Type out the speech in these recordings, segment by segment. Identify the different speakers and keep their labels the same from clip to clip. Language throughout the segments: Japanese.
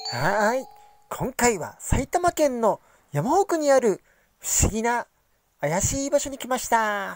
Speaker 1: はーい。今回は埼玉県の山奥にある不思議な怪しい場所に来ました。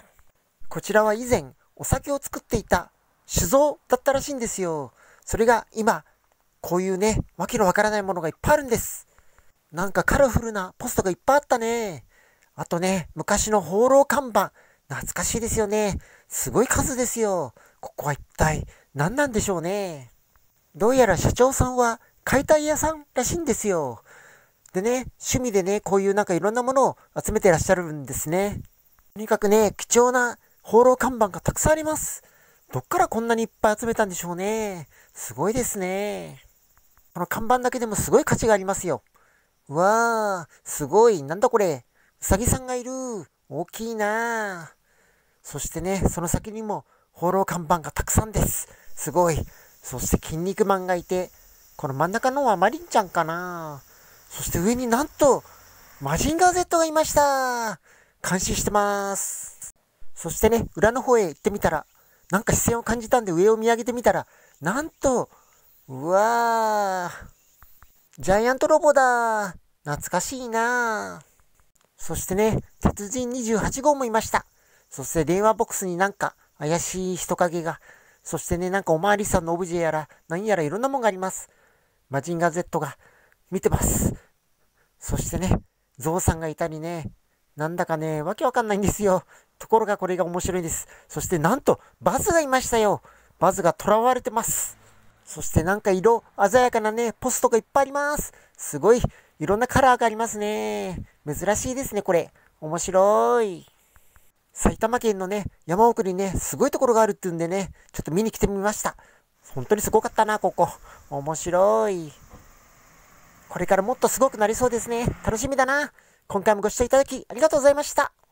Speaker 1: こちらは以前お酒を作っていた酒造だったらしいんですよ。それが今、こういうね、わけのわからないものがいっぱいあるんです。なんかカラフルなポストがいっぱいあったね。あとね、昔の放浪看板。懐かしいですよね。すごい数ですよ。ここは一体何なんでしょうね。どうやら社長さんは解体屋さんらしいんですよ。でね、趣味でね、こういうなんかいろんなものを集めてらっしゃるんですね。とにかくね、貴重な放浪看板がたくさんあります。どっからこんなにいっぱい集めたんでしょうね。すごいですね。この看板だけでもすごい価値がありますよ。うわー、すごい。なんだこれ。うさぎさんがいる。大きいなー。そしてね、その先にも放浪看板がたくさんです。すごい。そして筋肉マンがいて、この真ん中のはマリンちゃんかな。そして上になんと、マジンガー Z がいました。監視してます。そしてね、裏の方へ行ってみたら、なんか視線を感じたんで上を見上げてみたら、なんと、うわー、ジャイアントロボだ。懐かしいな。そしてね、鉄人28号もいました。そして電話ボックスになんか怪しい人影が。そしてね、なんかおまわりさんのオブジェやら、何やらいろんなもんがあります。マジンガー Z が見てます。そしてね、ゾウさんがいたりね、なんだかね、わけわかんないんですよ。ところがこれが面白いです。そしてなんと、バズがいましたよ。バズが囚われてます。そしてなんか色鮮やかなね、ポストがいっぱいあります。すごい、いろんなカラーがありますね。珍しいですね、これ。面白い。埼玉県のね、山奥にね、すごいところがあるっていうんでね、ちょっと見に来てみました。本当にすごかったな、ここ。面白い。これからもっとすごくなりそうですね。楽しみだな。今回もご視聴いただきありがとうございました。